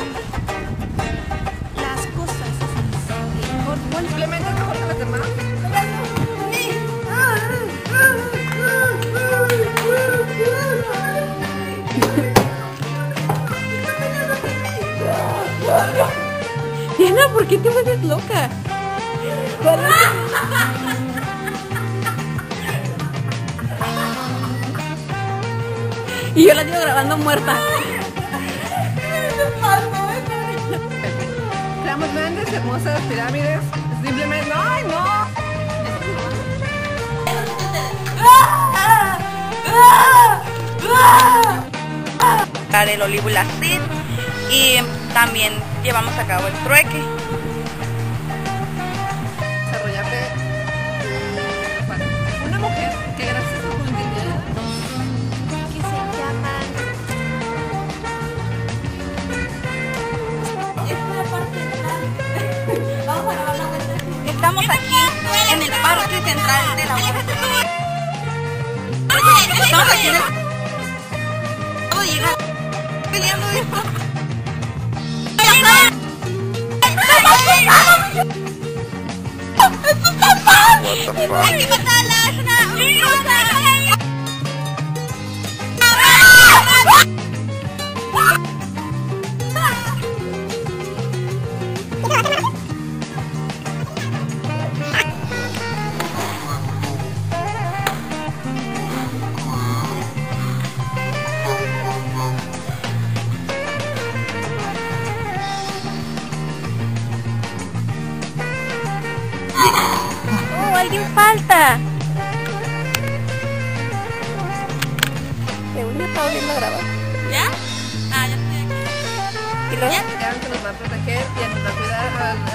las cosas mejor. Simplemente es mejor que los demás. Diana, ¿por qué te vuelves loca? Y yo la llevo grabando muerta. Creamos grandes, hermosas pirámides. Simplemente, ¡ay, no! El olivo y la cid, y también llevamos a cabo el trueque. Desarrollarte una mujer que gracias a su continuidad Que se llaman. Esta es la parte central. Vamos a grabar la vuelta. Estamos aquí en el parque central de la Huerta. Estamos aquí en el... ¿Cómo llegar? Peleando esto. ¡Hay que matarla! ¡Es una cosa! ¡Oh, alguien falta! Según yo estaba viendo grabar. ¿Ya? Ah, ya estoy aquí. ¿Y luego? que nos va a proteger y nos va a cuidar.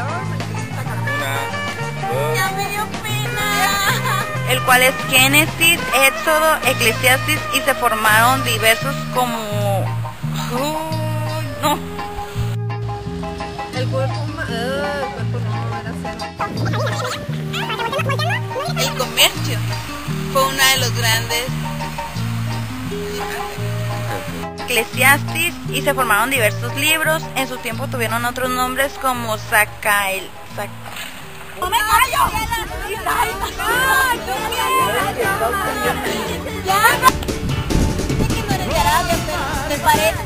Ya me dio pena. El cual es Génesis, Éxodo, Eclesiastés, y se formaron diversos como... no. El cuerpo no era cero. El comercio fue una de los grandes. Eclesiastés, y se formaron diversos libros. En su tiempo tuvieron otros nombres como Sacael. ¡No me callo! Que no eres de Arabia, ¿te parece?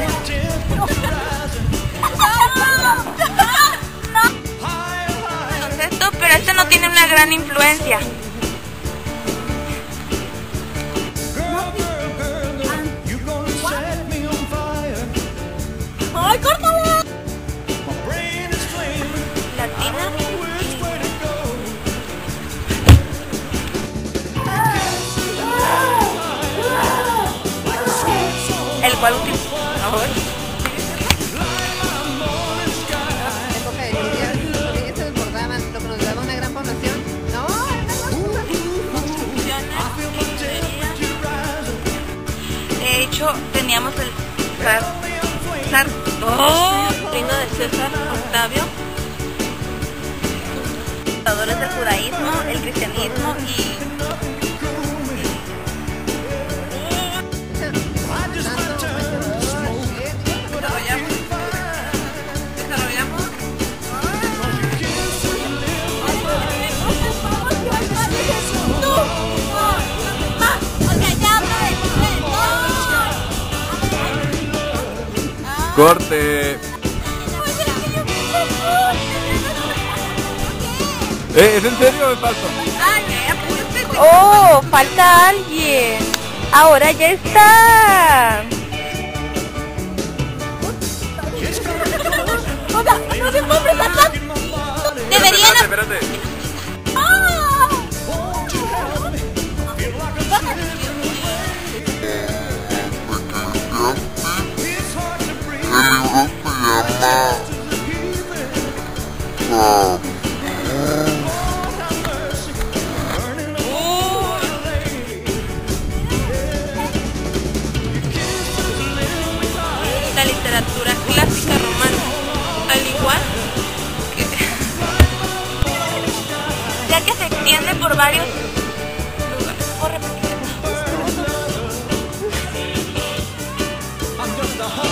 Pero este no tiene una gran influencia. ¡Ay, córtalo! Latina. El cual utiliza. Época de lluvias, los niños se desbordaban, lo que nos daba una gran población. No, De hecho, teníamos el reino de César Octavio, fundadores del judaísmo, el cristianismo y desarrollamos. Corte. ¿Es en serio o me paso? ¡Oh! Falta alguien. Ahora ya está. ¡No se puede presentar! Deberían... Espérate. La literatura clásica romana, al igual que ya que se extiende por varios lugares. ¿Puedo repetir?